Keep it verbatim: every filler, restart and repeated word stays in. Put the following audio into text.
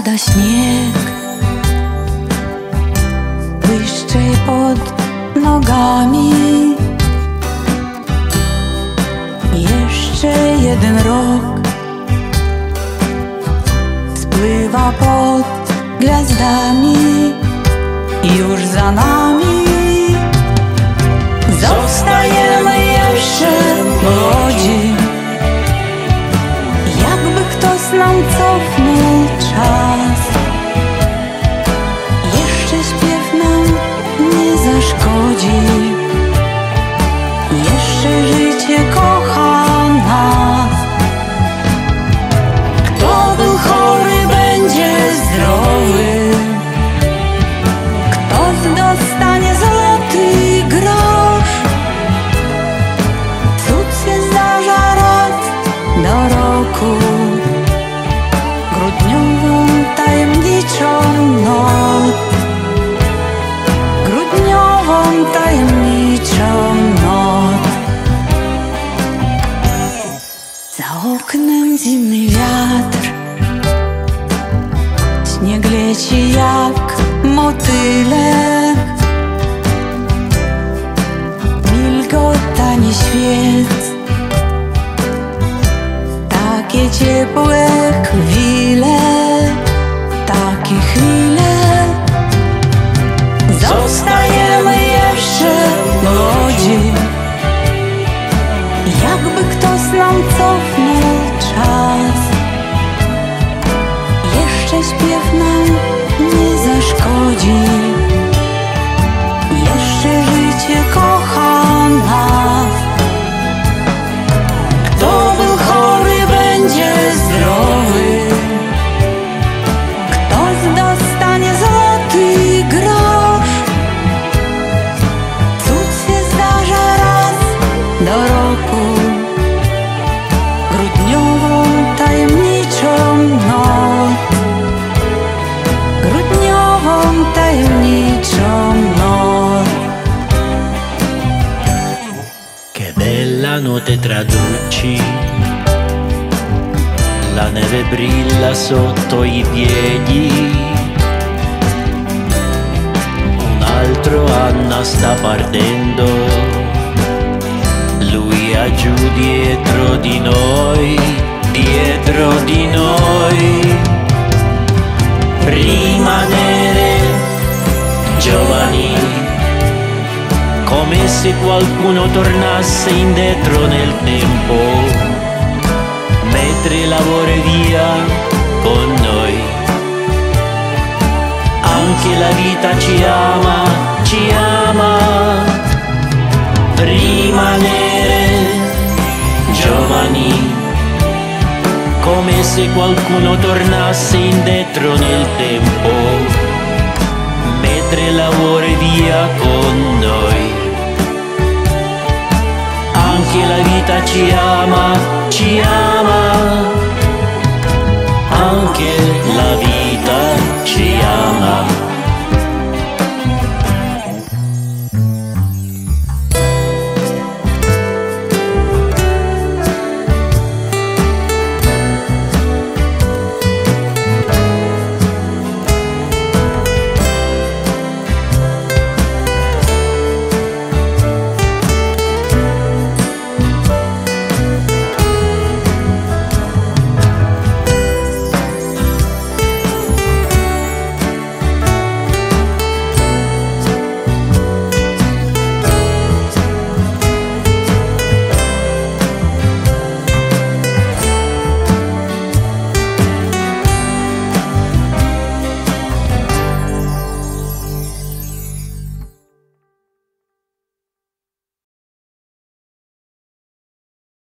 pada śnieg, błyszczy pod nogami. Jeszcze jeden rok spływa pod gwiazdami i już za nami. Zostajemy jeszcze młodzi, jakby ktoś nam cofnął czas. Jeszcze śpiew nam nie zaszkodzi, jeszcze życie kocha nas. Kto był chory, będzie zdrowy, ktoś dostanie złoty grosz. Cud się zdarza raz do roku, grudniową tajemniczą noc, grudniową tajemniczą noc. Za oknem zimny wiatr, śnieg leci jak motylek, milgotanie świec, takie ciepłe chwile, takie chwile. Zostajemy jeszcze młodzi, jakby ktoś nam cofnął czas. Jeszcze śpiew nam nie zaszkodzi, jeszcze życie kocha nas. Kto był chory, będzie zdrowy, ktoś dostanie złoty grosz. Cud się zdarza raz do roku, grudniową tajemniczą noc, grudniową tajemniczą noc. Che bella notte traduci, la neve brilla sotto i piedi. Un altro anno sta partendo, lui è giù dietro di noi, dietro di noi. Rimanere giovani, come se qualcuno tornasse indietro nel tempo, mentre lavora via con noi. Anche la vita ci ama, ci ama. Rimanere giovani, come se qualcuno tornasse indietro nel tempo, mentre lavora via con noi. Anche la vita ci